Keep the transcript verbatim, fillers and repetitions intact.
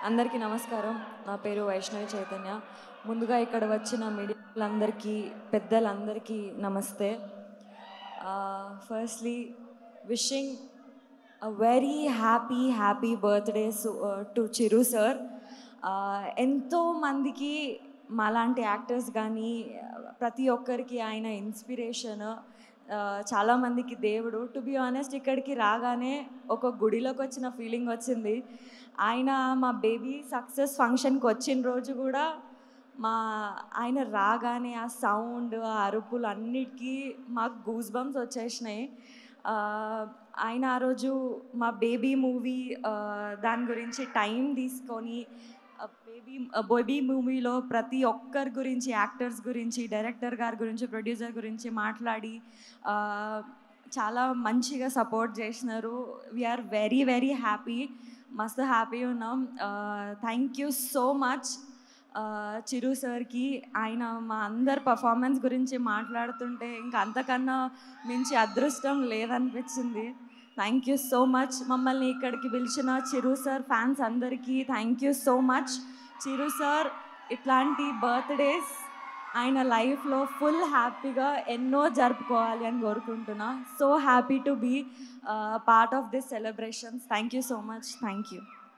అందరికీ నమస్కారం. నా పేరు వైష్ణవి చైతన్య. ముందుగా ఇక్కడ వచ్చిన మీడియాలందరికీ, పెద్దలందరికీ నమస్తే. Firstly wishing a very happy happy birthday so, uh, to Chiru sir. ఎంతో మందికి మాలాంటి యాక్టర్స్ కానీ ప్రతి ఒక్కరికి ఆయన ఇన్స్పిరేషన్, చాలామందికి దేవుడు. టు బి ఆనెస్ట్, ఇక్కడికి రాగానే ఒక గుడిలోకి వచ్చిన ఫీలింగ్ వచ్చింది. ఆయన మా బేబీ సక్సెస్ ఫంక్షన్కి వచ్చిన రోజు కూడా మా ఆయన రాగానే ఆ సౌండ్, ఆ అరుపులు అన్నిటికీ మాకు గూస్ బంప్స్ వచ్చేసినాయి. ఆయన ఆ రోజు మా బేబీ మూవీ దాని గురించి టైం తీసుకొని బేబీ బేబీ మూవీలో ప్రతి ఒక్కరి గురించి, యాక్టర్స్ గురించి, డైరెక్టర్ గారి గురించి, ప్రొడ్యూసర్ గురించి మాట్లాడి చాలా మంచిగా సపోర్ట్ చేసినారు. వీఆర్ వెరీ వెరీ హ్యాపీ, మస్తు హ్యాపీ ఉన్నాం. Thank you so much Chiru సార్కి. ఆయన మా అందరి పర్ఫార్మెన్స్ గురించి మాట్లాడుతుంటే ఇంకా అంతకన్నా మించి అదృష్టం లేదనిపించింది. Thank you so much. మమ్మల్ని ఇక్కడికి పిలిచిన చిరు సార్ ఫ్యాన్స్ అందరికీ thank you so much. Chiru sir ఇట్లాంటి బర్త్డేస్ ఆయన లైఫ్లో ఫుల్ హ్యాపీగా ఎన్నో జరుపుకోవాలి అని కోరుకుంటున్నా. So happy to be part of this celebrations. Thank you so much. Thank you.